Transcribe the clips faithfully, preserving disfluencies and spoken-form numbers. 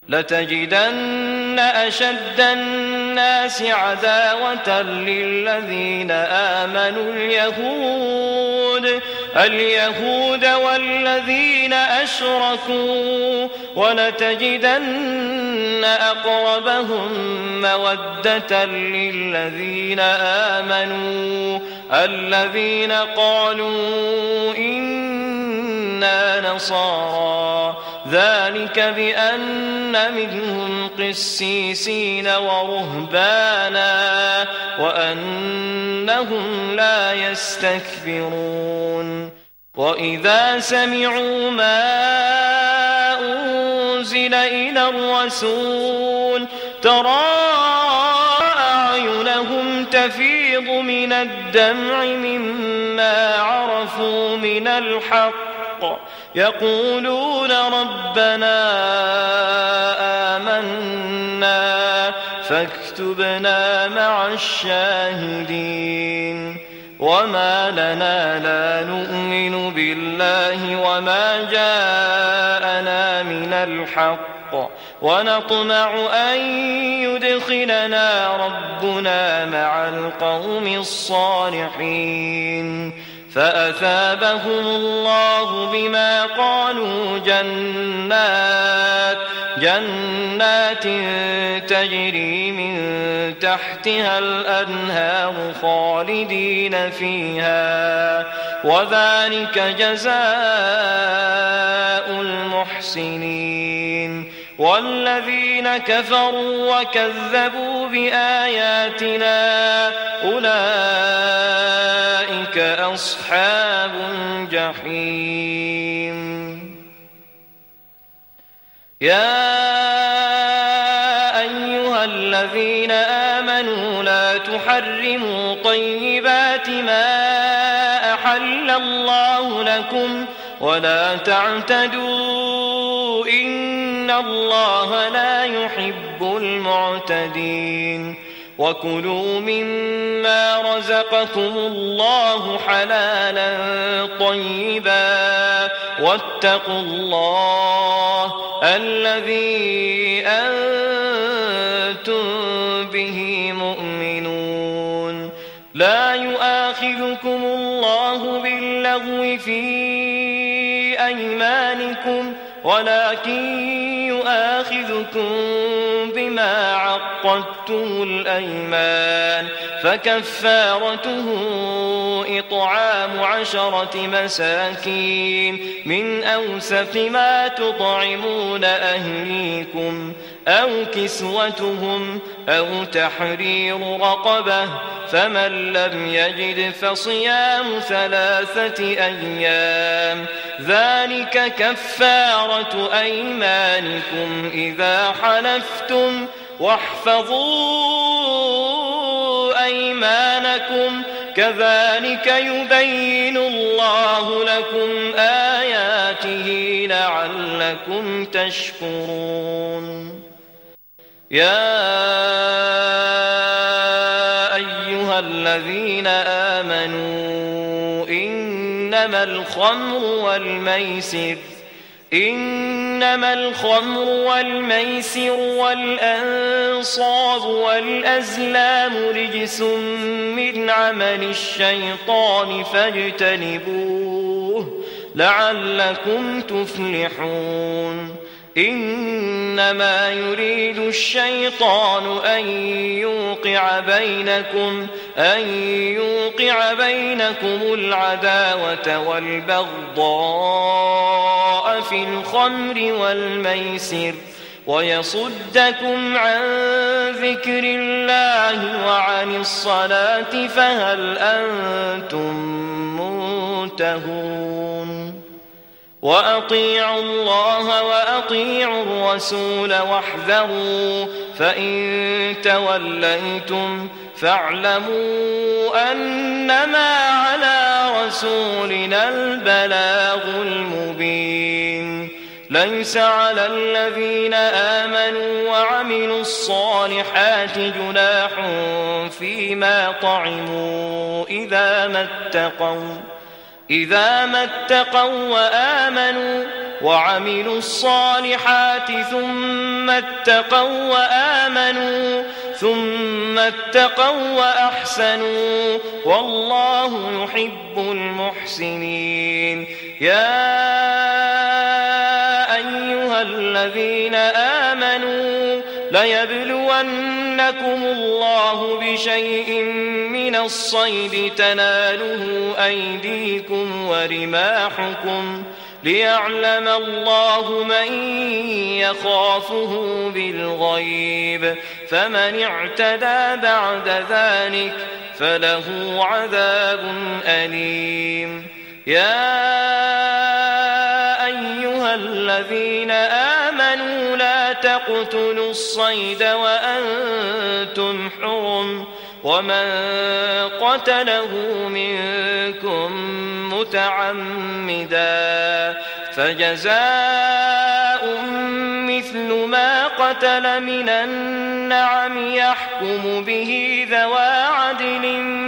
لتجدن أشد الناس عداوة للذين آمنوا اليهود اليهود والذين أشركوا ولتجدن أقربهم مودة للذين آمنوا الذين قالوا إنا نصارى ذلك بأن منهم قسيسين ورهبانا وأنهم لا يستكبرون وإذا سمعوا ما أنزل إلى الرسول ترى أعينهم تفيض من الدمع مما عرفوا من الحق يقولون ربنا آمنا فاكتبنا مع الشاهدين وما لنا لا نؤمن بالله وما جاءنا من الحق ونطمع أن يدخلنا ربنا مع القوم الصالحين فأثابهم الله بما قالوا جنات جنات تجري من تحتها الأنهار خالدين فيها وذلك جزاء المحسنين والذين كفروا وكذبوا بآياتنا أولئك أصحاب الجحيم يا أيها الذين آمنوا لا تحرموا طيبات ما أحل الله لكم ولا تعتدوا إن الله لا يحب المعتدين وكلوا مما رزقكم الله حلالا طيبا واتقوا الله الذي أنتم به مؤمنون لا يؤاخذكم الله باللغو في أيمانكم ولكن يؤاخذكم بما عقدتم الأيمان فكفارته إطعام عشرة مساكين من أوسط ما تطعمون أهليكم أو كسوتهم أو تحرير رقبة فمن لم يجد فصيام ثلاثة أيام ذلك كفارة أيمانكم إذا حلفتم واحفظوا أيمانكم كذلك يبين الله لكم آياته لعلكم تشكرون يا أيها الذين آمنوا إنما الخمر والميسر إنما الخمر والميسر والأنصاب والأزلام رجس من عمل الشيطان فاجتنبوه لعلكم تفلحون إنما يريد الشيطان أن يوقع بينكم أن يوقع بينكم العداوة والبغضاء في الخمر والميسر ويصدكم عن ذكر الله وعن الصلاة فهل أنتم منتهون وأطيعوا الله وأطيعوا الرسول واحذروا فإن توليتم فاعلموا أنما على رسولنا البلاغ المبين ليس على الذين آمنوا وعملوا الصالحات جناح فيما طعموا إذا ما اتقوا إذا ما اتقوا وآمنوا وعملوا الصالحات ثم ثم اتقوا وآمنوا ثم اتقوا وأحسنوا والله يحب المحسنين. يا أيها الذين آمنوا ليبلونكم الله بشيء من الصيد تناله أيديكم ورماحكم ليعلم الله من يخافه بالغيب، فمن اعتدى بعد ذلك فله عذاب أليم. يا أيها الذين آمنوا لا تقتلوا الصيد وأنتم حرم، ومن قتله منكم متعمدا فجزاء مثل ما قتل من النعم يحكم به ذوى عدل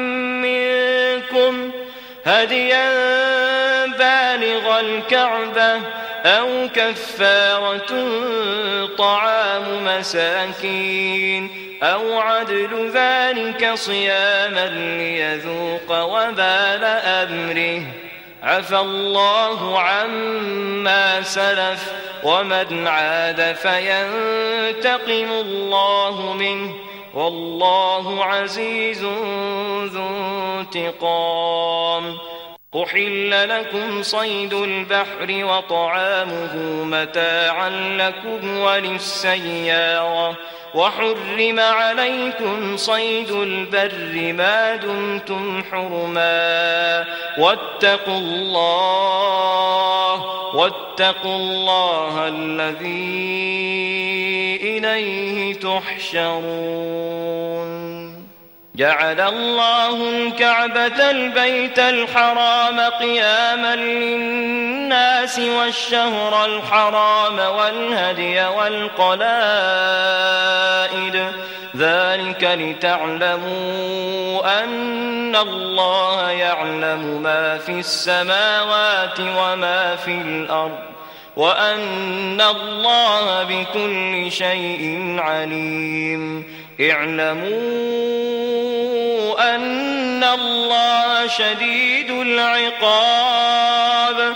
منكم هديا بالغ الكعبة أو كفارة طعام مساكين أو عدل ذلك صياما ليذوق وبال أمره، عفى الله عما سلف ومن عاد فينتقم الله منه والله عزيز ذو انتقام. أحل لكم صيد البحر وطعامه متاعا لكم وللسيارة، وحرم عليكم صيد البر ما دمتم حرما، واتقوا الله واتقوا الله الذي إليه تحشرون. جعل الله الكعبة البيت الحرام قياما للناس والشهر الحرام والهدي والقلائد، ذلك لتعلموا أن الله يعلم ما في السماوات وما في الأرض وأن الله بكل شيء عليم. اعلموا أن الله شديد العقاب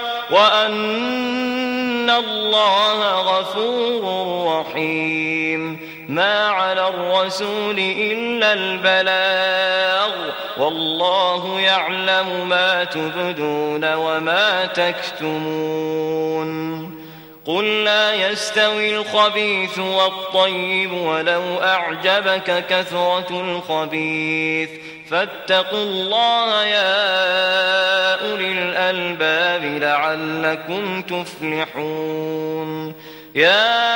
وأن الله غفور رحيم. ما على الرسول إلا البلاغ والله يعلم ما تبدون وما تكتمون. قل لا يستوي الخبيث والطيب ولو أعجبك كثرة الخبيث، فاتقوا الله يا أولي الألباب لعلكم تفلحون. يا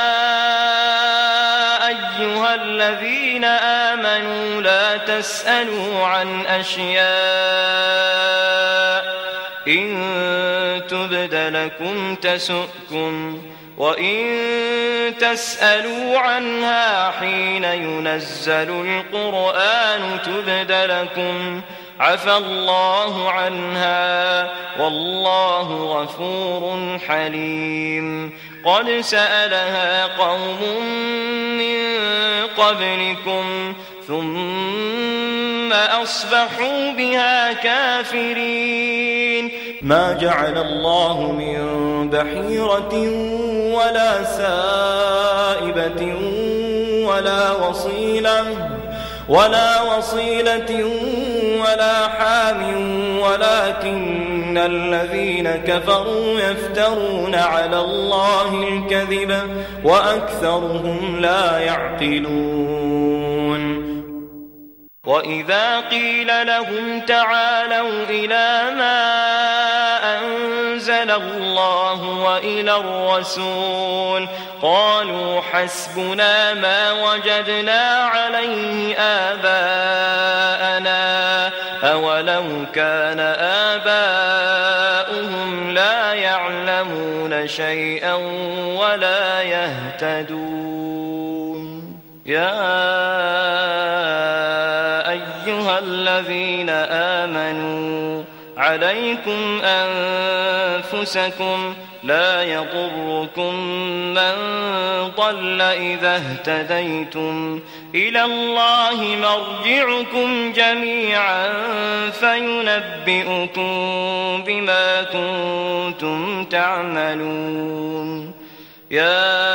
أيها الذين آمنوا لا تسألوا عن أشياء إن تبد لكم تسؤكم، وإن تسألوا عنها حين ينزل القرآن تبد لكم عفى الله عنها والله غفور حليم. قد سألها قوم من قبلكم ثم أصبحوا بها كافرين. ما جعل الله من بحيرة ولا سائبة ولا وصيلة ولا وصيلة ولا حام ولكن الذين كفروا يفترون على الله الكذب وأكثرهم لا يعقلون. وإذا قيل لهم تعالوا إلى ما أنزل الله وإلى الرسول قالوا حسبنا ما وجدنا عليه آباءنا أولو كان آباؤهم لا يعلمون شيئا ولا يهتدون. يا أيها الذين آمنوا عليكم أنفسكم لا يضركم من ضل إذا اهتديتم إلى الله مرجعكم جميعا فينبئكم بما كنتم تعملون. يا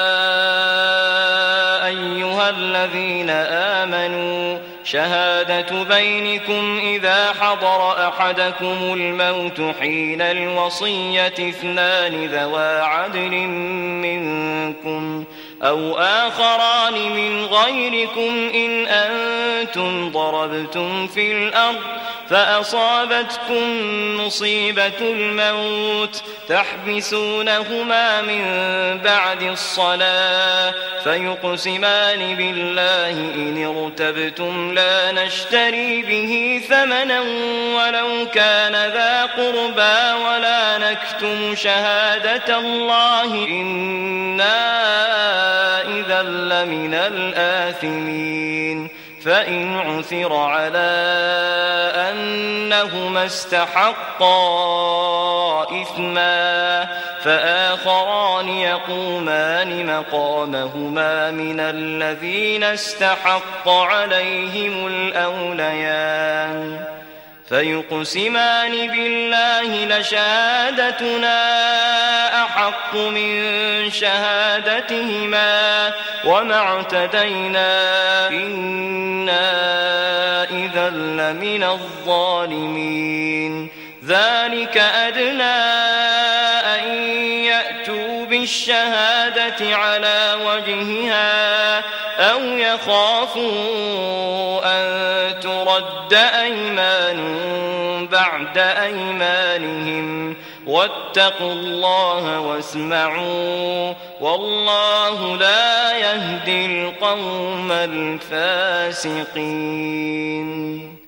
أيها الذين آمنوا شهادة بينكم إذا حضر أحدكم الموت حين الوصية اثنان ذوى عدل منكم أو آخران من غيركم إن أنتم ضربتم في الأرض فأصابتكم مصيبة الموت تحبسونهما من بعد الصلاة فيقسمان بالله إن ارتبتم لا نشتري به ثمنا ولو كان ذا قربى ولا نكتم شهادة الله إنا إذا لمن الآثمين. فإن عثر على أنهما استحقا إثما فآخران يقومان مقامهما من الذين استحق عليهم الأوليان فيقسمان بالله لشهادتنا أحق من شهادتهما وما اعتدينا إنا إذا لمن الظالمين. ذلك أدنى أن يأتوا بالشهادة على وجهها أو يخافوا أن ترد أيمان بعد أيمانهم واتقوا الله واسمعوا والله لا يهدي القوم الفاسقين.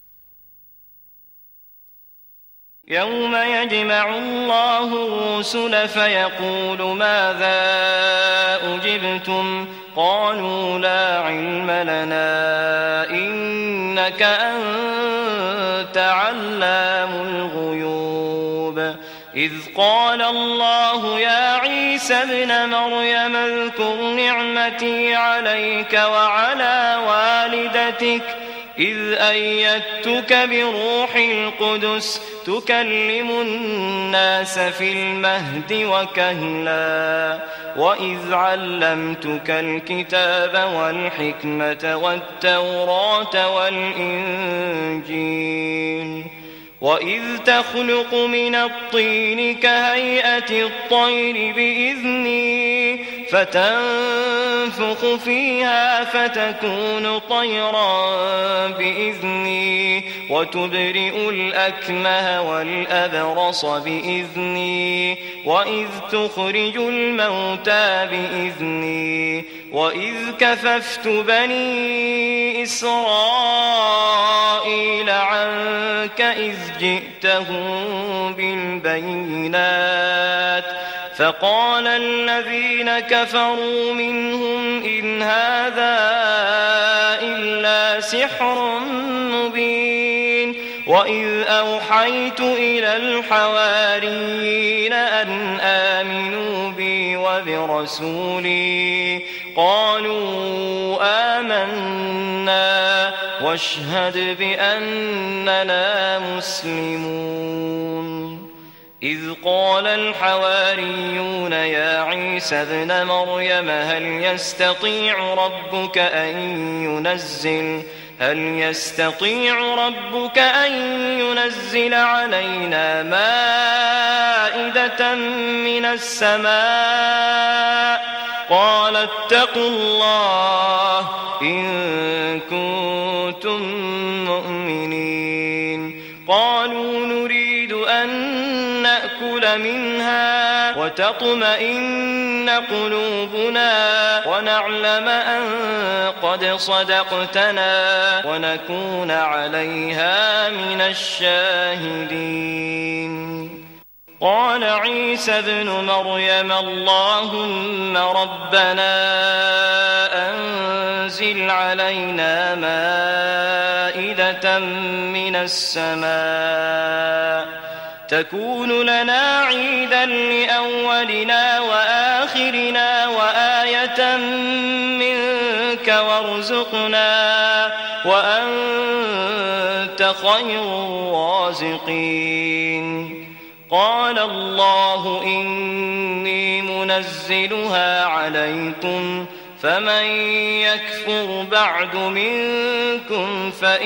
يوم يجمع الله الرسل فيقول ماذا أجبتم قالوا لا علم لنا إنك أنت علام الغيوب. إذ قال الله يا عيسى ابن مريم اذكر نعمتي عليك وعلى والدتك إذ أيدتك بروح القدس تكلم الناس في المهد وكهلا وإذ علمتك الكتاب والحكمة والتوراة والإنجيل وإذ تخلق من الطين كهيئة الطير بإذني فتنفخ فيها فتكون طيرا بإذني وتبرئ الأكمه والأبرص بإذني وإذ تخرج الموتى بإذني وإذ كففت بني إسرائيل عنك إذ جئتهم بالبينات فقال الذين كفروا منهم إن هذا إلا سحر مبين. وإذ أوحيت إلى الحواريين أن آمنوا بي وبرسولي قالوا آمنا واشهد بأننا مسلمون. إذ قال الحواريون يا عيسى ابن مريم هل يستطيع ربك أن ينزل هل يستطيع ربك أن ينزل علينا مائدة من السماء قال اتقوا الله إن كنتم مؤمنين. قالوا نريد أن نأكل منها وتطمئن قلوبنا ونعلم أن قد صدقتنا ونكون عليها من الشاهدين. قال عيسى ابن مريم اللهم ربنا أنزل علينا مائدة من السماء تكون لنا عيدا لأولنا وآخرنا وآية منك وارزقنا وأنت خير الرازقين قال الله إني منزلها عليكم فمن يكفر بعد منكم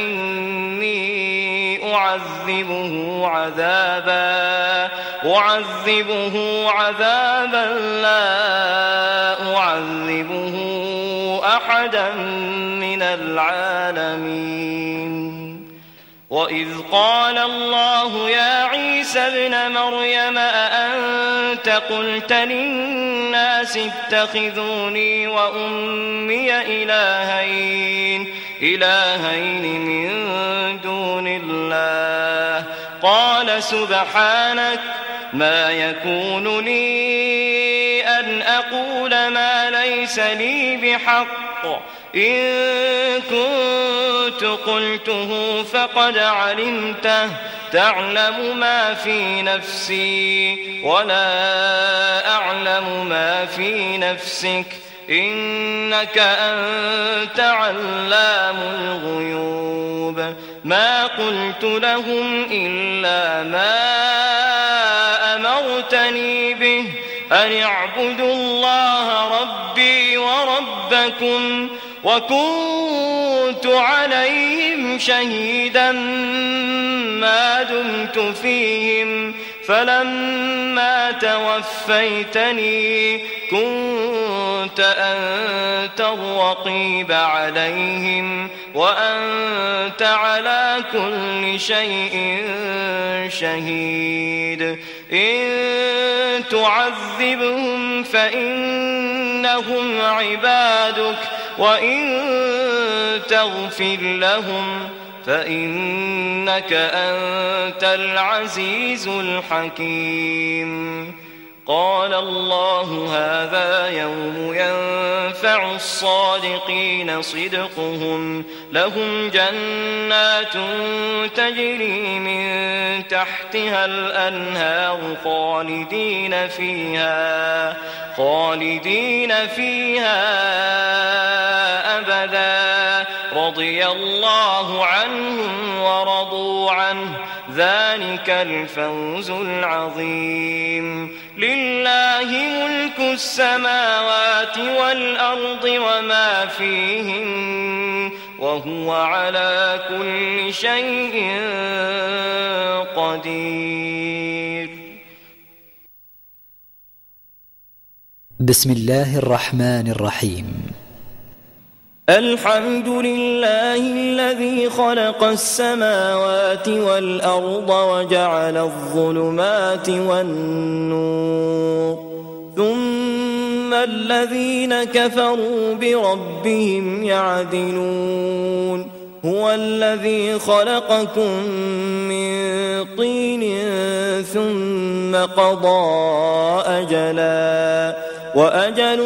فإني أعذبه عذابا أعذبه عذابا لا أعذبه أحدا من العالمين وإذ قال الله يا عيسى ابن مريم أأنت قلت للناس اتخذوني وأمي إلهين إلهين من دون الله قال سبحانك ما يكون لي أن أقول ما ليس لي بحق إن كنت قلته فقد علمته تعلم ما في نفسي ولا أعلم ما في نفسك إنك أنت علام الغيوب ما قلت لهم إلا ما أمرتني به أن اعبدوا الله ربي وربكم وكنت عليهم شهيدا ما دمت فيهم فلما توفيتني كنت أنت الرقيب عليهم وأنت على كل شيء شهيد إن تعذبهم فإنهم عبادك وإن تغفر لهم فإنك أنت العزيز الحكيم قال الله هذا يوم ينفع الصادقين صدقهم لهم جنات تجري من تحتها الأنهار خالدين فيها خالدين فيها أبدا رضي الله عنهم ورضوا عنه ذلك الفوز العظيم لله ملك السماوات والأرض وما فيهن وهو على كل شيء قدير. بسم الله الرحمن الرحيم. الحمد لله الذي خلق السماوات والأرض وجعل الظلمات والنور ثم الذين كفروا بربهم يعدلون هو الذي خلقكم من طين ثم قضى أجلا وأجل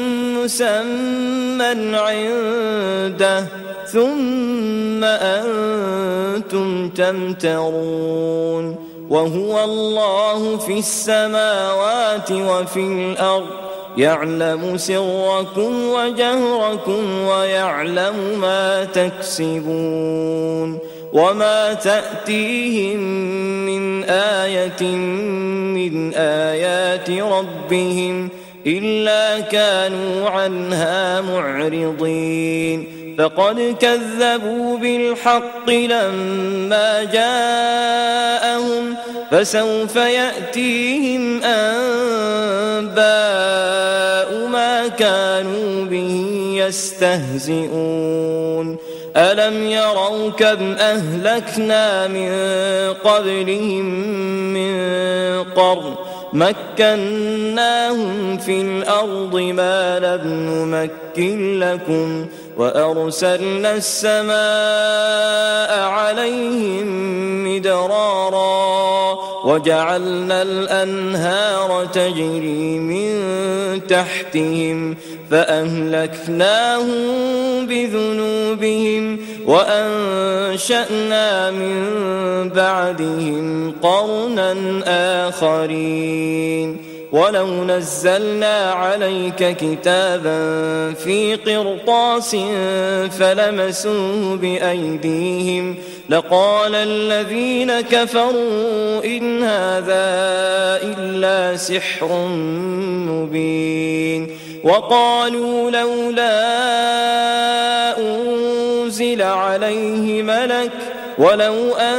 مسمى عنده ثم أنتم تمترون وهو الله في السماوات وفي الأرض يعلم سركم وجهركم ويعلم ما تكسبون وما تأتيهم من آية من آيات ربهم إلا كانوا عنها معرضين فقد كذبوا بالحق لما جاءهم فسوف يأتيهم أنباء ما كانوا به يستهزئون ألم يروا كم أهلكنا من قبلهم من قرن مكناهم في الأرض ما لم نمكن لكم وأرسلنا السماء عليهم مدرارا وجعلنا الأنهار تجري من تحتهم فأهلكناهم بذنوبهم وأنشأنا من بعدهم قرنا آخرين ولو نزلنا عليك كتابا في قرطاس فلمسوه بأيديهم لقال الذين كفروا إن هذا إلا سحر مبين وقالوا لولا أنزل عليه ملك ولو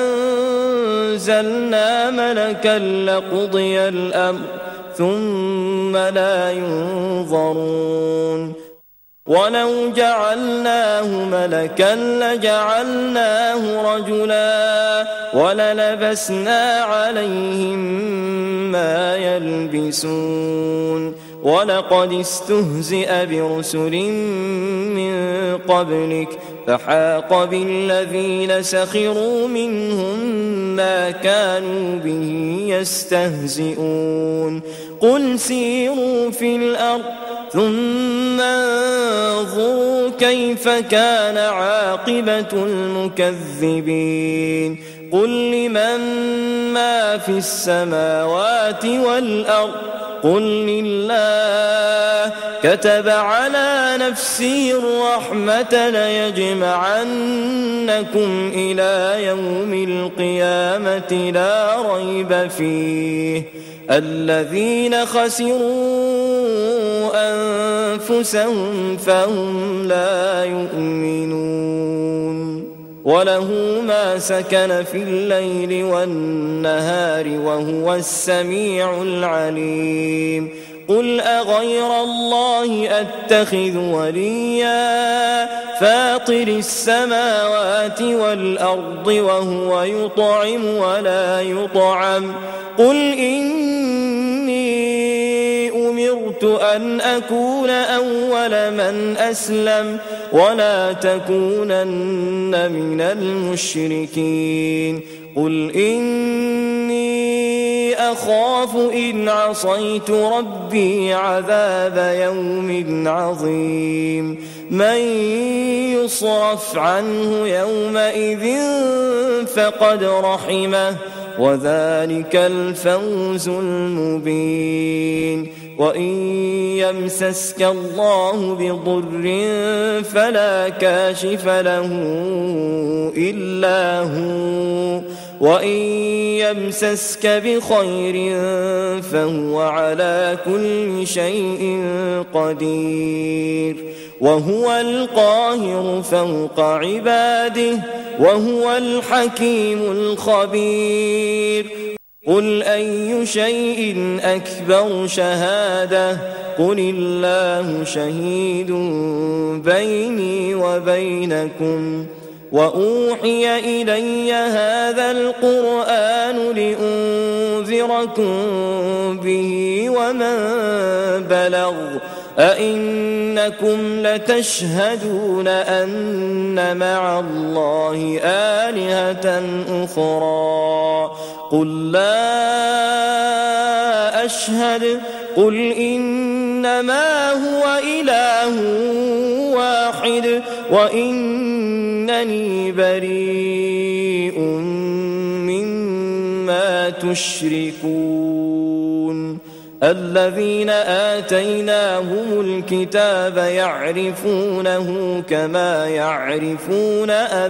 أنزلنا ملكا لقضي الأمر ثم لا ينظرون ولو جعلناه ملكا لجعلناه رجلا وللبسنا عليهم ما يلبسون ولقد استهزئ برسل من قبلك فحاق بالذين سخروا منهم ما كانوا به يستهزئون قل سيروا في الأرض ثم انظروا كيف كان عاقبة المكذبين قل لمن ما في السماوات والأرض قل لله كتب على نفسه الرحمة ليجمعنكم إلى يوم القيامة لا ريب فيه الذين خسروا أنفسهم فهم لا يؤمنون وله ما سكن في الليل والنهار وهو السميع العليم قل أغير الله أتخذ وليا فاطر السماوات والأرض وهو يطعم ولا يطعم قل إني أمرت أن أكون أول من أسلم ولا تكونن من المشركين قل إني أخاف إن عصيت ربي عذاب يوم عظيم من يصرف عنه يومئذ فقد رحمه وذلك الفوز المبين وإن يمسسك الله بضر فلا كاشف له إلا هو وإن يمسسك بخير فهو على كل شيء قدير وهو القاهر فوق عباده وهو الحكيم الخبير قل أي شيء أكبر شهادة قل الله شهيد بيني وبينكم وأوحي إلي هذا القرآن لأنذركم به ومن بلغ أئنكم لتشهدون أن مع الله آلهة أخرى قل لا أشهد قل إنما هو إله واحد وإنني بريء مما تشركون الذين آتيناهم الكتاب يعرفونه كما يعرفون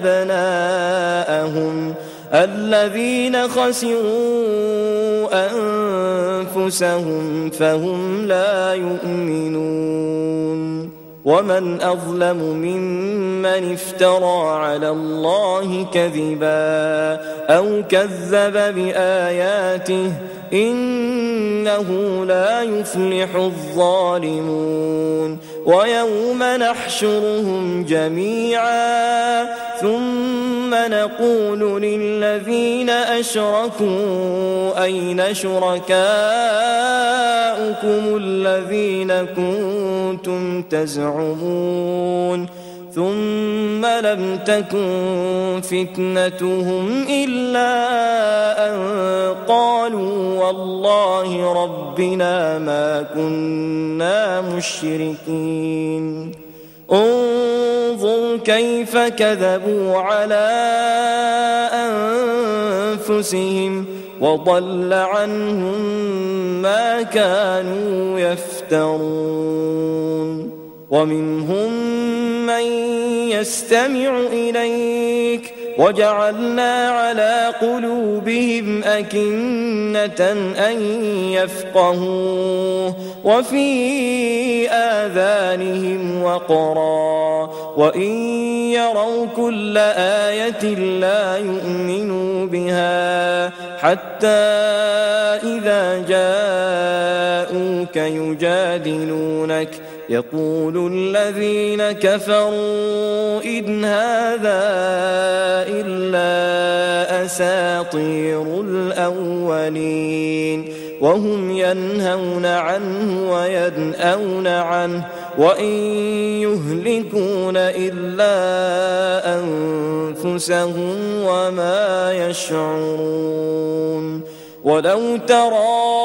أبناءهم الذين خسروا أنفسهم فهم لا يؤمنون ومن أظلم ممن افترى على الله كذبا أو كذب بآياته إنه لا يفلح الظالمون ويوم نحشرهم جميعا ثم نقول للذين أشركوا أين شركاؤكم الذين كنتم تزعمون ثم لم تكن فتنتهم إلا أن قالوا والله ربنا ما كنا مشركين انظر كيف كذبوا على أنفسهم وضل عنهم ما كانوا يفترون ومنهم من يستمع إليك وجعلنا على قلوبهم أكنة أن يفقهوه وفي آذانهم وقرا وإن يروا كل آية لا يؤمنوا بها حتى إذا جاءوك يجادلونك يقول الذين كفروا إن هذا إلا أساطير الأولين وهم ينهون عنه وينأون عنه وإن يهلكون إلا أنفسهم وما يشعرون ولو ترى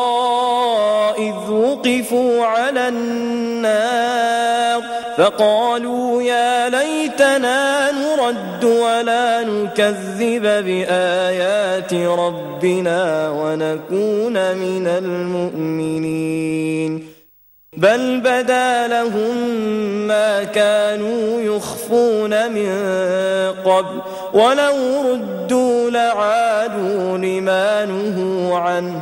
إذ وقفوا على النار فقالوا يا ليتنا نرد ولا نكذب بآيات ربنا ونكون من المؤمنين بل بدا لهم ما كانوا يخفون من قبل ولو ردوا لعادوا لما نهوا عنه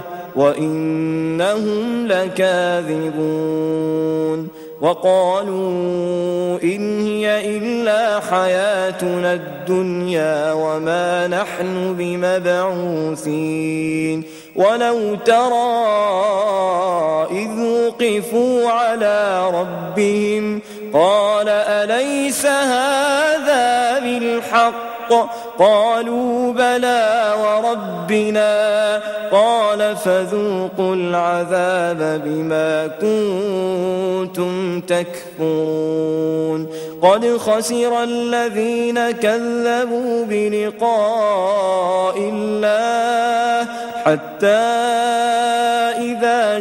وإنهم لكاذبون وقالوا إن هي إلا حياتنا الدنيا وما نحن بمبعوثين ولو ترى إذ وقفوا على ربهم قال أليس هذا بالحق قالوا بلى وربنا قال فذوقوا العذاب بما كنتم تكفرون قد خسر الذين كذبوا بلقاء الله حتى إذا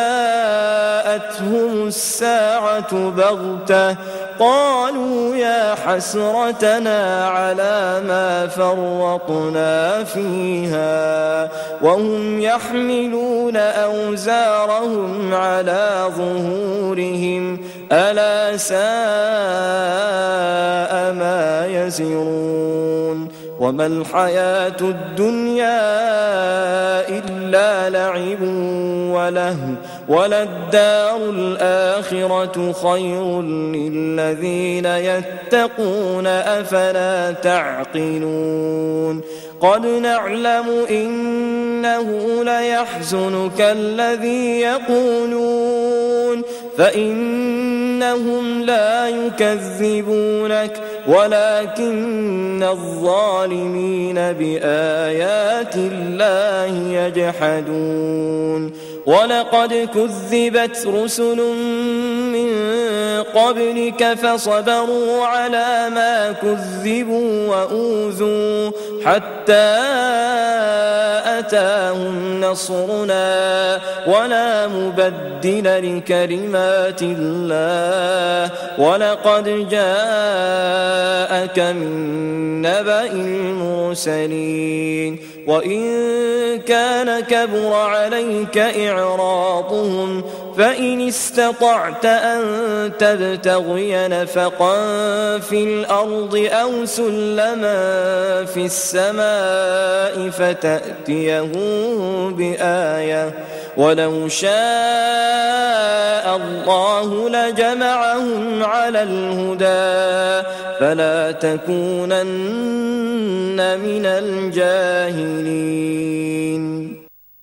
جاءتهم الساعة بغتة قالوا يا حسرتنا على ما فرطنا فيها وهم يحملون أوزارهم على ظهورهم ألا ساء ما يزرون وما الحياة الدنيا إلا لعب ولهو وللدار الآخرة خير للذين يتقون أفلا تعقلون قد نعلم إنه ليحزنك الذي يقولون فإنهم لا يكذبونك ولكن الظالمين بآيات الله يجحدون ولقد كذبت رسل من قبلك فصبروا على ما كذبوا وأوذوا حتى أتاهم نصرنا ولا مبدل لكلمات الله ولقد جاءك من نبأ المرسلين وإن كان كبر عليك إعراضهم فإن استطعت أن تبتغي نفقا في الأرض أو سلما في السماء فتأتيهم بآية ولو شاء الله لجمعهم على الهدى فلا تكونن من الجاهلين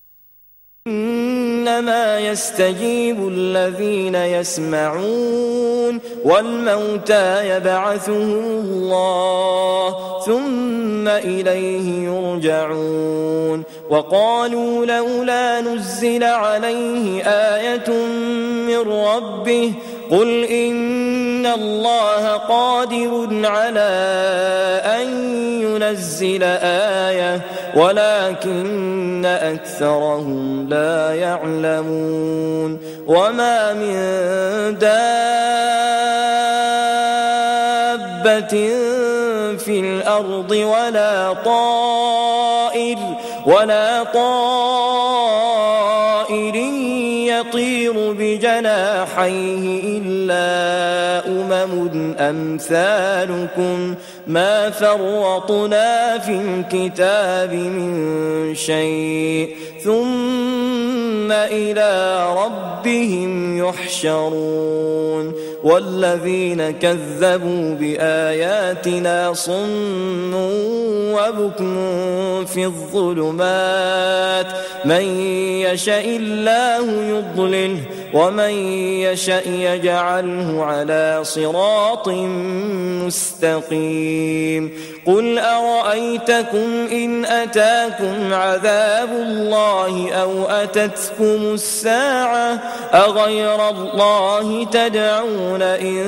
إنما يستجيب الذين يسمعون والموتى يبعثهم الله ثم إليه يرجعون وقالوا لولا نزل عليه آية من ربه قل إن الله قادر على أن ينزل آية ولكن أكثرهم لا يعلمون وما من دابة في الأرض ولا طائر ولا طائر يطير بجناحيه إلا أمم أمثالكم ما فرطنا في الكتاب من شيء ثم إلى ربهم يحشرون والذين كذبوا بآياتنا صم وبكم في الظلمات من يشاء الله يضلله ومن يشاء يجعله على صراط مستقيم قل أرأيتكم إن أتاكم عذاب الله أو أتتكم الساعة أغير الله تدعون إن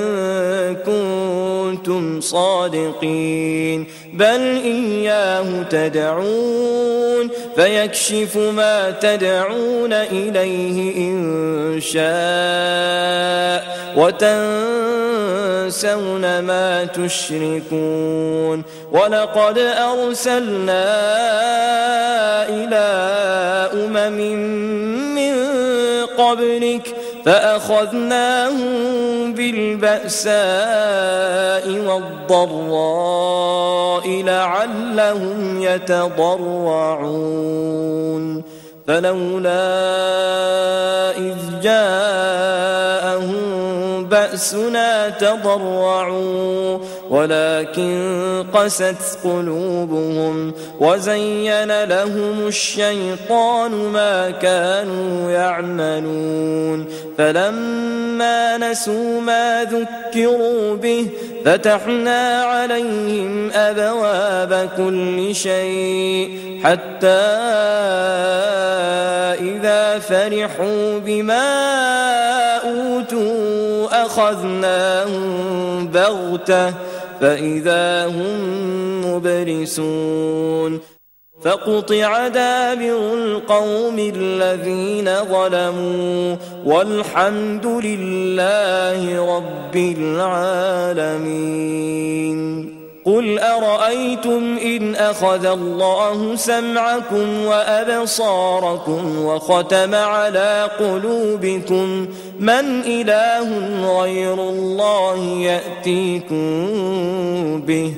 كنتم صادقين بل إياه تدعون فيكشف ما تدعون إليه إن شاء وتنسون ما تشركون ولقد أرسلنا إلى أمم من قبلك فأخذناهم بالبأساء والضراء لعلهم يتضرعون فلولا إذ جاءهم بأسنا تضرعوا ولكن قست قلوبهم وزين لهم الشيطان ما كانوا يعملون فلما نسوا ما ذكروا به فتحنا عليهم أبواب كل شيء حتى إذا فرحوا بما أوتوا أخذناهم بغتة فإذا هم مبلسون فقطع دابر القوم الذين ظلموا والحمد لله رب العالمين قل أرأيتم إن أخذ الله سمعكم وأبصاركم وختم على قلوبكم من إله غير الله يأتيكم به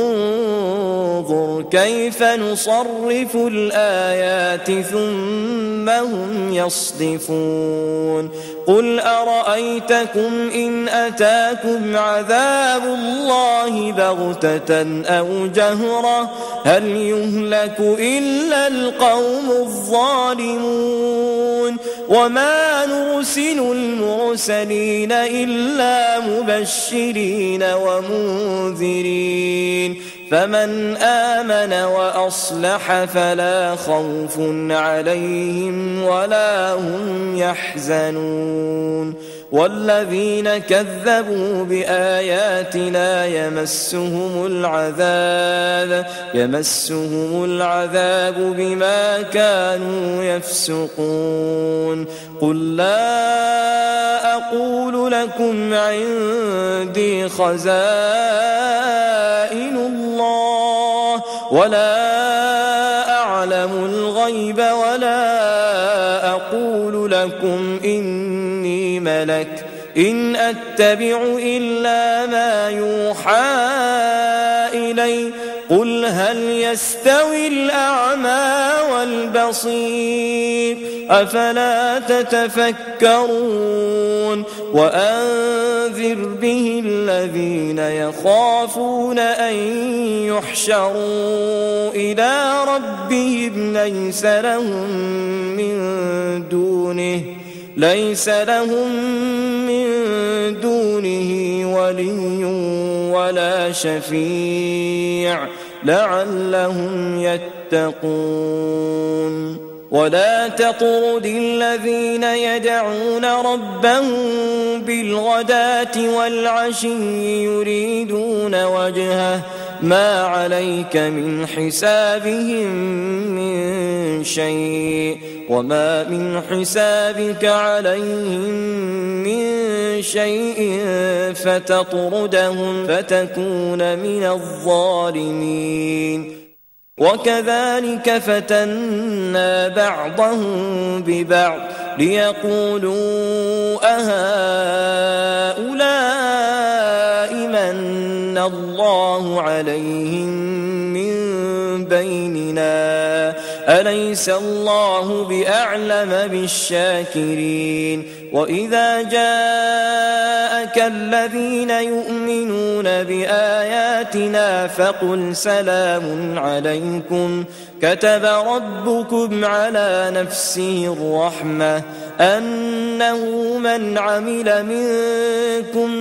انظر كيف نصرف الآيات ثم هم يصدفون قل أرأيتكم إن أتاكم عذاب الله بغتة أو جهرة هل يهلك إلا القوم الظالمون وما نرسل المرسلين إلا مبشرين ومنذرين فمن آمن وأصلح فلا خوف عليهم ولا هم يحزنون والذين كذبوا بآياتنا يمسهم العذاب يمسهم العذاب بما كانوا يفسقون قل لا أقول لكم عندي خزائن الله ولا أعلم الغيب ولا أقول لكم إني ملك إن أتبع إلا ما يوحى إلي قل هل يستوي الأعمى والبصير أفلا تتفكرون وأنذر به الذين يخافون أن يحشروا إلى ربهم ليس لهم من دونه ليس لهم من دونه ولي ولا شفيع لعلهم يتقون ولا تطرد الذين يدعون ربهم بالغداة والعشي يريدون وجهه ما عليك من حسابهم من شيء وما من حسابك عليهم من شيء فتطردهم فتكون من الظالمين. وكذلك فتنا بعضهم ببعض ليقولوا أهؤلاء من الله عليهم من بيننا أليس الله بأعلم بالشاكرين. وإذا جاءك الذين يؤمنون بآياتنا فقل سلام عليكم كتب ربكم على نفسه الرحمة أنه من عمل منكم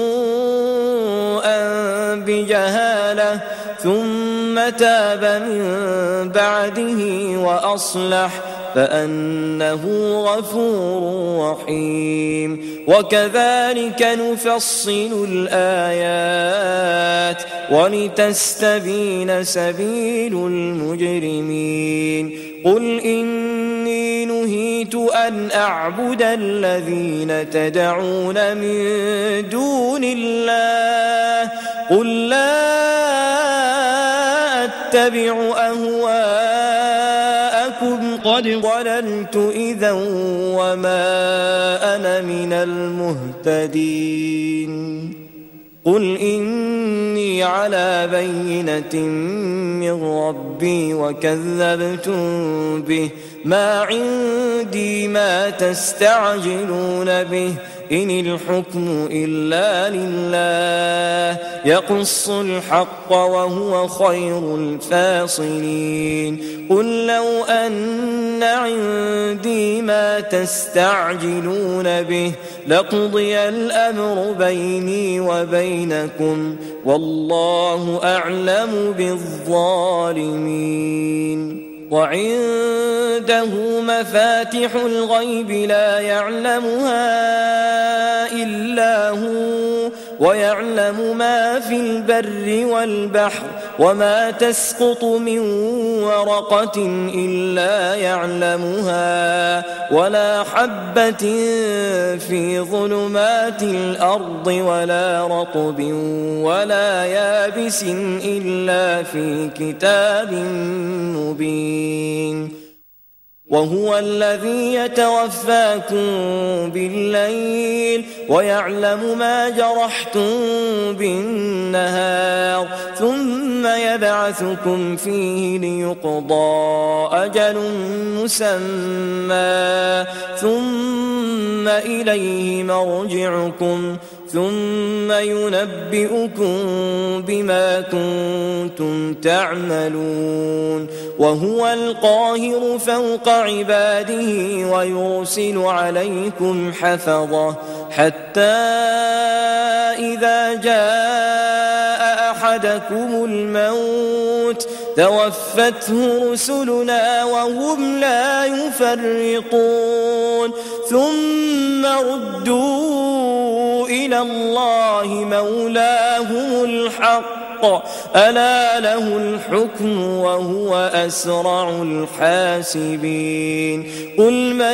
سوءا بجهالة ثم تاب من بعده وأصلح فأنه غفور رحيم. وكذلك نفصل الآيات ولتستبين سبيل المجرمين. قل إني نهيت أن أعبد الذين تدعون من دون الله قل لا أتبع أهواءكم قد ضللت إذا وما أنا من المهتدين. قل إني على بينة من ربي وكذبتم به ما عندي ما تستعجلون به إن الحكم إلا لله يقص الحق وهو خير الفاصلين. قل لو أن عندي ما تستعجلون به لقضي الأمر بيني وبينكم والله أعلم بالظالمين. وعنده مفاتح الغيب لا يعلمها إلا هو ويعلم ما في البر والبحر وما تسقط من ورقة إلا يعلمها ولا حبة في ظلمات الأرض ولا رطب ولا يابس إلا في كتاب مبين. وهو الذي يتوفاكم بالليل ويعلم ما جرحتم بالنهار ثم يبعثكم فيه ليقضى أجل مسمى ثم إليه مرجعكم ثم ينبئكم بما كنتم تعملون. وهو القاهر فوق عباده ويرسل عليكم حفظة حتى إذا جاء أحدكم الموت توفته رسلنا وهم لا يفرطون ثم ردوا إلى الله مولاهم الحق ألا له الحكم وهو أسرع الحاسبين. قل من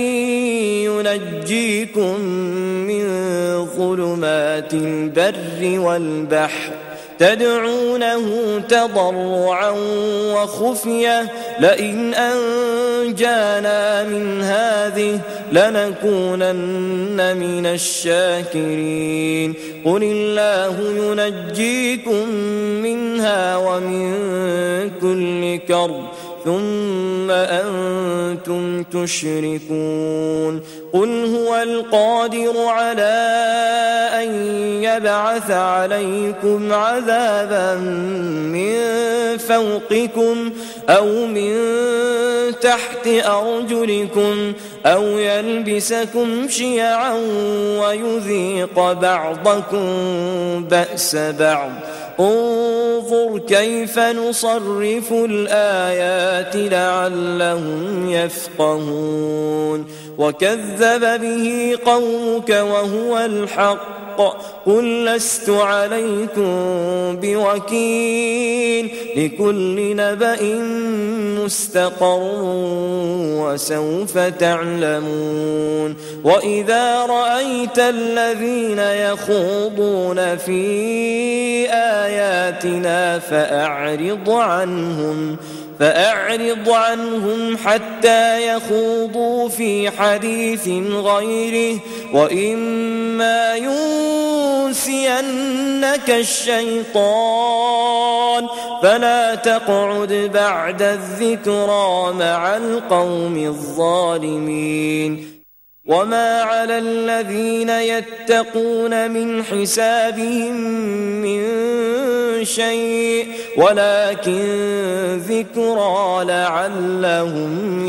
ينجيكم من ظلمات البر والبحر تدعونه تضرعا وخفية لئن أنجانا من هذه لنكونن من الشاكرين. قل الله ينجيكم منها ومن كل كرب ثم أنتم تشركون. قل هو القادر على أن يبعث عليكم عذابا من فوقكم أو من تحت أرجلكم أو يلبسكم شيعا ويذيق بعضكم بأس بعض انظر كيف نصرف الآيات لعلهم يفقهون وكذب به قومك وهو الحق قل لست عليكم بوكيل لكل نبأ مستقر وسوف تعلمون وإذا رأيت الذين يخوضون في آياتنا فأعرض عنهم فأعرض عنهم حتى يخوضوا في حديث غيره وإما ينسينك الشيطان فلا تقعد بعد الذكرى مع القوم الظالمين وما على الذين يتقون من حسابهم من شيء ولكن ذكرى لعلهم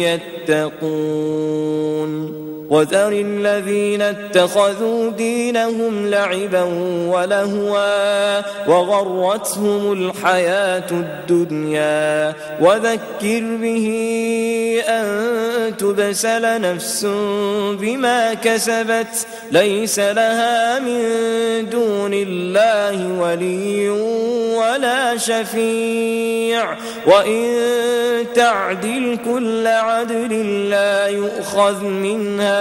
يتقون وذر الذين اتخذوا دينهم لعبا ولهوا وغرتهم الحياة الدنيا وذكر به أن تبسل نفس بما كسبت ليس لها من دون الله ولي ولا شفيع وإن تعدل كل عدل لا يؤخذ منها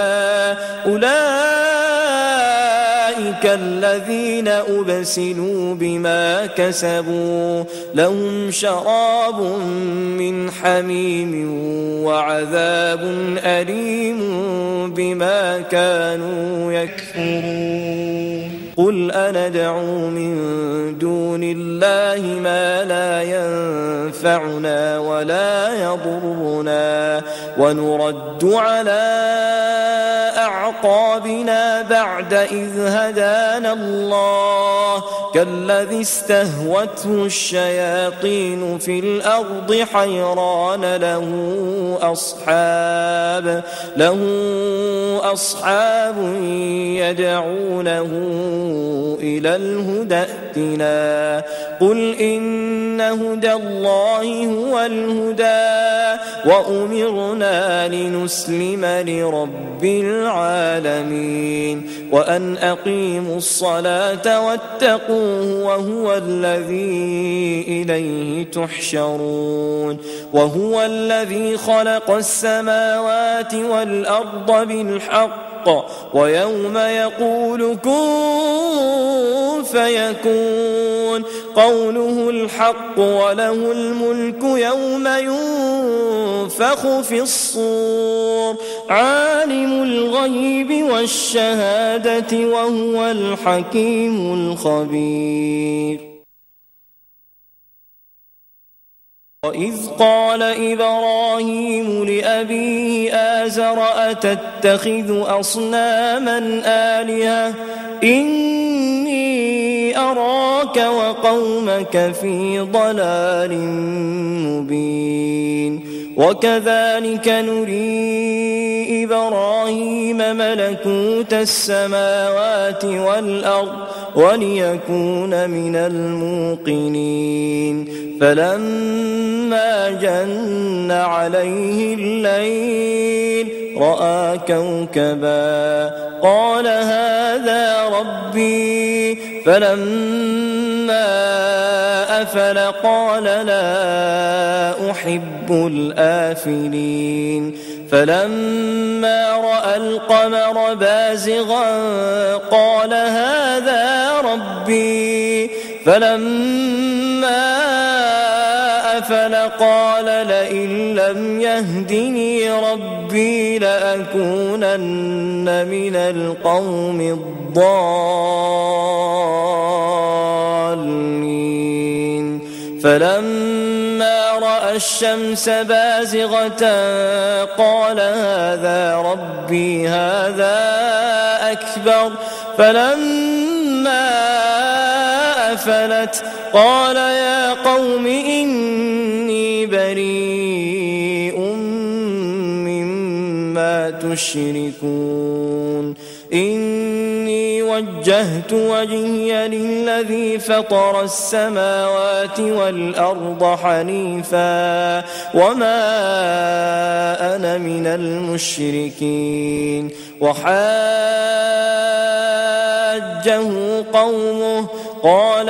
أولئك الذين أبسلوا بما كسبوا لهم شراب من حميم وعذاب أليم بما كانوا يكفرون قل أندعو من دون الله ما لا ينفعنا ولا يضرنا ونرد على أعقابنا بعد إذ هدانا الله كالذي استهوته الشياطين في الأرض حيران له أصحاب له أصحاب يدعونه إلى الهدى ائتنا قل إن هدى الله هو الهدى وأمرنا لنسلم لرب العالمين وأن أقيموا الصلاة واتقوه وهو الذي إليه تحشرون وهو الذي خلق السماوات والأرض بالحق ويوم يقول كن فيكون قوله الحق وله الملك يوم ينفخ في الصور عالم الغيب والشهادة وهو الحكيم الخبير وإذ قال إبراهيم لأبيه آزر أتتخذ أصناما آلهة إني أراك وقومك في ضلال مبين وكذلك نري إبراهيم ملكوت السماوات والأرض وليكون من الموقنين فلما جن عليه الليل رأى كوكبا قال هذا ربي فلما أفل قال لا أحب الآفلين فلما رأى القمر بازغا قال هذا ربي فلما أفل قال لئن لم يهدني ربي لأكونن من القوم الضالين فلما رأى الشمس بازغة قال هذا ربي هذا أكبر فلما أفلت قال يا قوم إني بريء مما تشركون إني وجهت وجهي للذي فطر السماوات والأرض حنيفا وما أنا من المشركين وحاجه قومه قال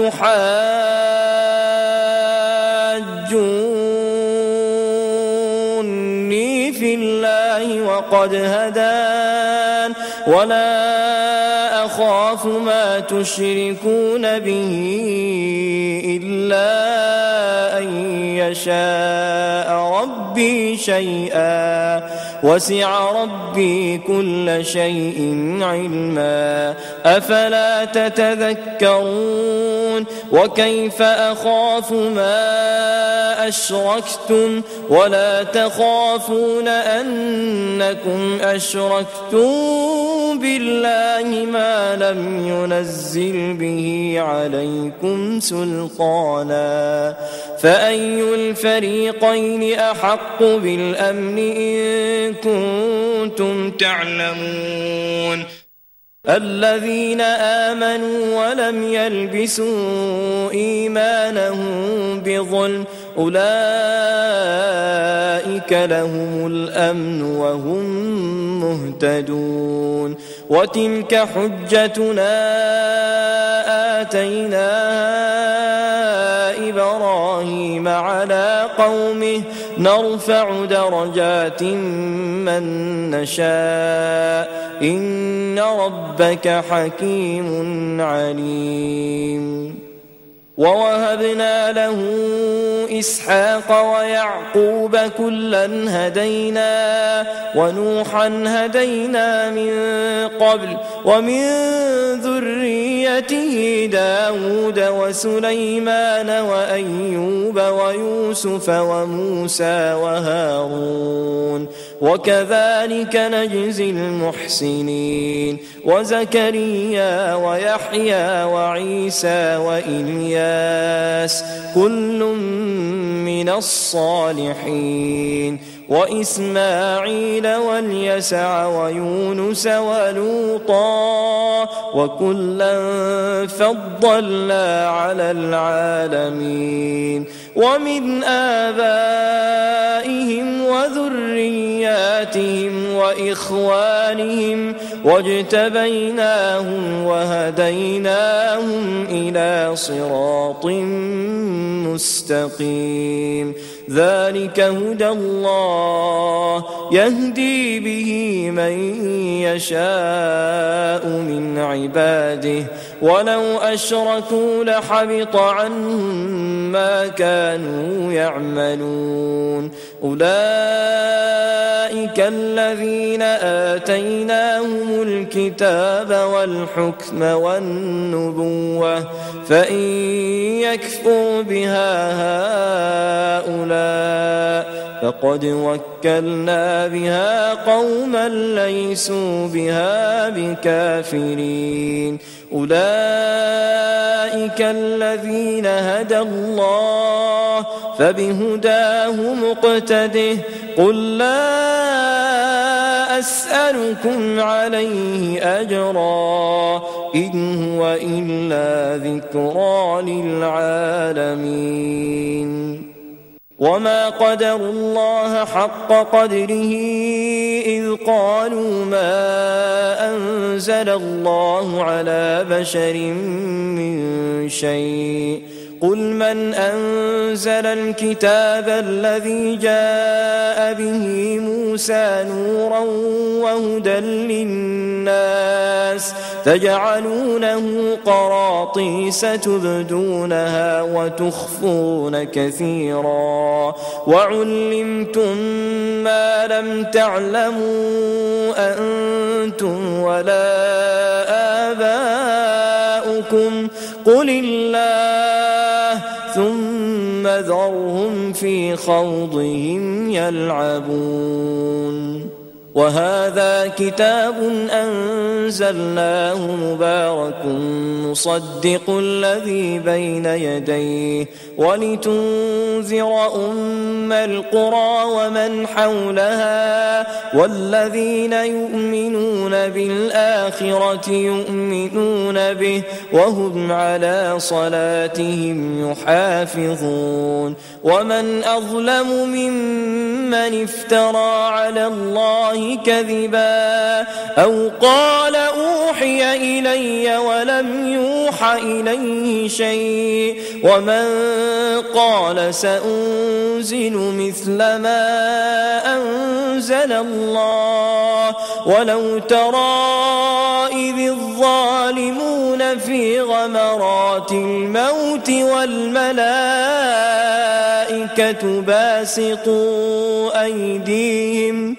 أتحاجوني في الله وقد هدان ولا أخاف ما تشركون به إلا أن يشاء ربي شيئا وسع ربي كل شيء علما أفلا تتذكرون وكيف أخاف ما أشركتم ولا تخافون أنكم أشركتم بالله ما لم ينزل به عليكم سلطانا فأي الفريقين أحق بالأمن إن كنتم تعلمون الذين آمنوا ولم يلبسوا إيمانهم بظلم أولئك لهم الأمن وهم مهتدون وتلك حجتنا آتيناها إبراهيم على قومه نرفع درجات من نشاء إن ربك حكيم عليم ووهبنا له إسحاق ويعقوب كلا هدينا ونوحا هدينا من قبل ومن ذريته داود وسليمان وأيوب ويوسف وموسى وهارون وكذلك نجزي المحسنين وزكريا ويحيى وعيسى وإلياس كل من الصالحين وإسماعيل واليسع ويونس ولوطا وكلا فضلنا على العالمين ومن آبائهم وذرياتهم وإخوانهم واجتبيناهم وهديناهم إلى صراط مستقيم ذلك هدى الله يهدي به من يشاء من عباده ولو أشركوا لحبط عنهم ما كانوا يعملون أولئك الذين آتيناهم الكتاب والحكم والنبوة فإن يكفر بها هؤلاء فقد وكلنا بها قوما ليسوا بها بكافرين أولئك الذين هدى الله فبهداه مقتده قل لا أسألكم عليه أجرا إن هو إلا ذكرى للعالمين وما قدروا الله حق قدره إذ قالوا ما أنزل الله على بشر من شيء قل من أنزل الكتاب الذي جاء به موسى نورا وهدى للناس تجعلونه قراطيس تبدونها وتخفون كثيرا وعلمتم ما لم تعلموا أنتم ولا آباؤكم قل الله ثم ذرهم في خوضهم يلعبون وهذا كتاب أنزلناه مبارك مصدق الذي بين يديه ولتنذر أم القرى ومن حولها والذين يؤمنون بالآخرة يؤمنون به وهم على صلاتهم يحافظون ومن أظلم ممن افترى على الله كذبا أو قال أوحي إلي ولم يوح إليه شيء ومن قال سأنزل مثل ما أنزل الله ولو ترى إذ الظالمون في غمرات الموت والملائكة باسطوا أيديهم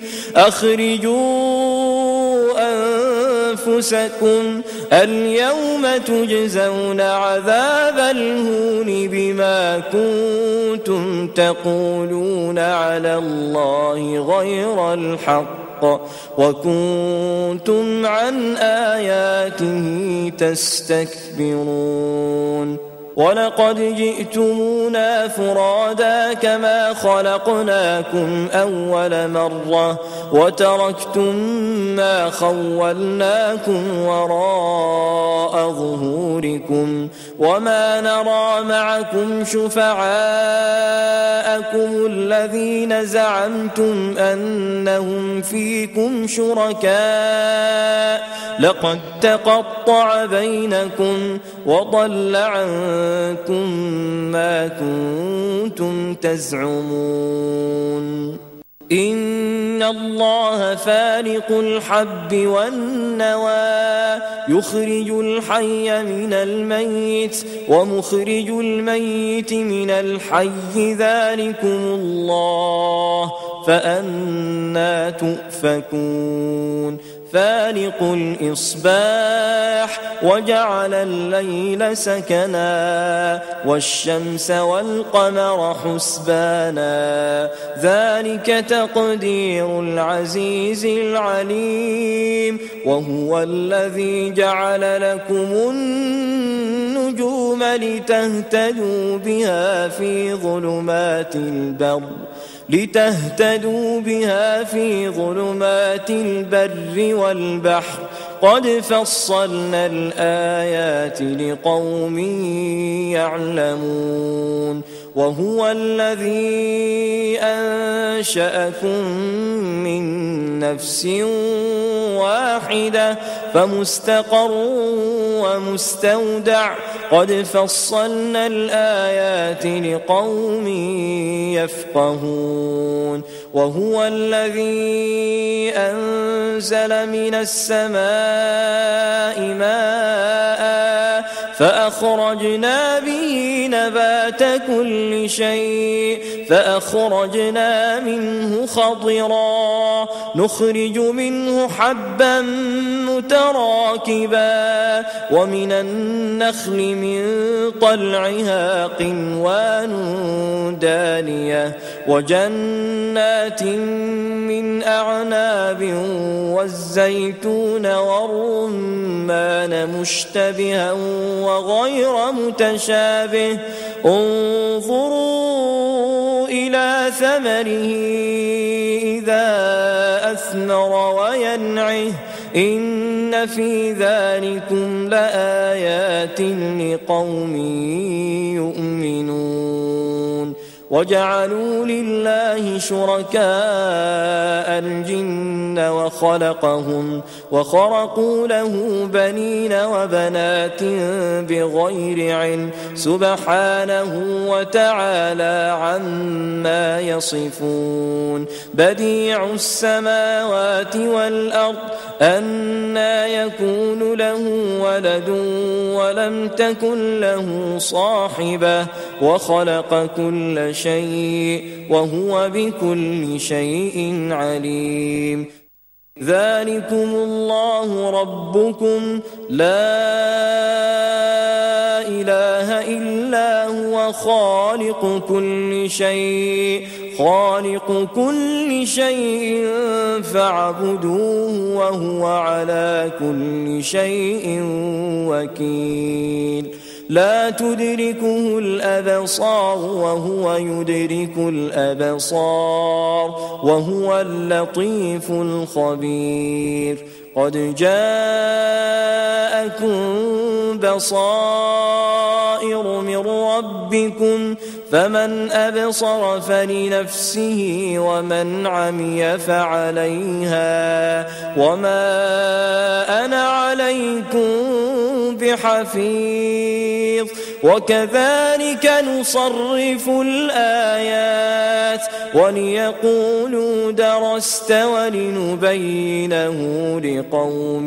أخرجوا أنفسكم اليوم تجزون عذاب الهون بما كنتم تقولون على الله غير الحق وكنتم عن آياته تستكبرون ولقد جئتمونا فرادا كما خلقناكم أول مرة وتركتم ما خولناكم وراء ظهوركم وما نرى معكم شفعاءكم الذين زعمتم أنهم فيكم شركاء لقد تقطع بينكم وضل عنكم ما كنتم تزعمون إن الله فالق الحب والنوى يخرج الحي من الميت ومخرج الميت من الحي ذلكم الله فأنى تؤفكون فالق الإصباح وجعل الليل سكنا والشمس والقمر حسبانا ذلك تقدير العزيز العليم وهو الذي جعل لكم النجوم لتهتدوا بها في ظلمات البر لتهتدوا بها في ظلمات البر والبحر قد فصلنا الآيات لقوم يعلمون وهو الذي أنشأكم من نفس واحدة فمستقر ومستودع قد فصلنا الآيات لقوم يفقهون وهو الذي أنزل من السماء ماء فأخرجنا به نبات كل شيء فأخرجنا منه خضرا نخرج منه حبا متراكبا ومن النخل من طلعها قنوان دانية وجنات من أعناب والزيتون والرمان مشتبها وغير متشابه انظروا إلى ثمره إذا أثمر وينعه إن في ذلكم لآيات لقوم يؤمنون وجعلوا لله شركاء الجن وخلقهم وخرقوا له بنين وبنات بغير علم سبحانه وتعالى عما يصفون بديع السماوات والأرض أنى يكون له ولد ولم تكن له صاحبة وخلق كل شيء وهو بكل شيء عليم ذلكم الله ربكم لا إله إلا هو خالق كل شيء خالق كل شيء فاعبدوه وهو على كل شيء وكيل لا تدركه الأبصار وهو يدرك الأبصار وهو اللطيف الخبير قد جاءكم بصائر من ربكم فمن أبصر فلنفسه ومن عمي فعليها وما أنا عليكم بحفيظ وكذلك نصرف الآيات وليقولوا درست ولنبينه لقوم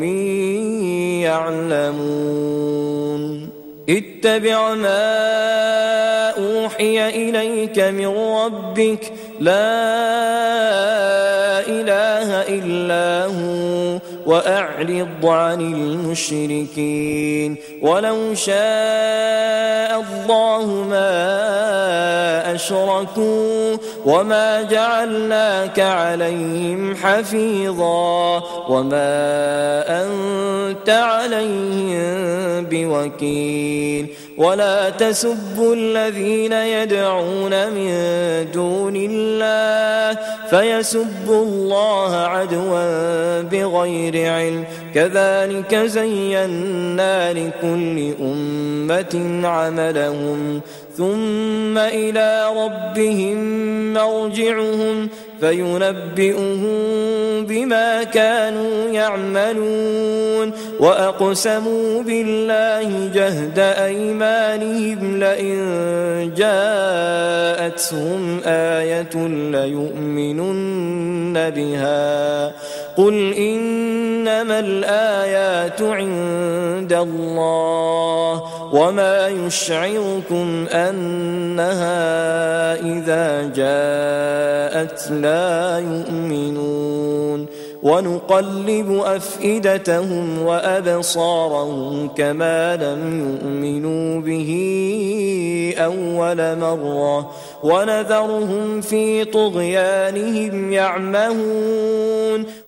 يعلمون اتبع ما أوحي إليك من ربك لا إله إلا هو وأعرض عن المشركين ولو شاء الله ما أشركوا وما جعلناك عليهم حفيظا وما أنت عليهم بوكيل ولا تسبوا الذين يدعون من دون الله فيسبوا الله عدوا بغير علم كذلك زينا لكل أمة عملهم ثم إلى ربهم مرجعهم فينبئهم بما كانوا يعملون وأقسموا بالله جهد أيمانهم لئن جاءتهم آية ليؤمنن بها قل إنما الآيات عند الله وما يشعركم أنها إذا جاءت لا يؤمنون ونقلب أفئدتهم وأبصارهم كما لم يؤمنوا به أول مرة ونذرهم في طغيانهم يعمهون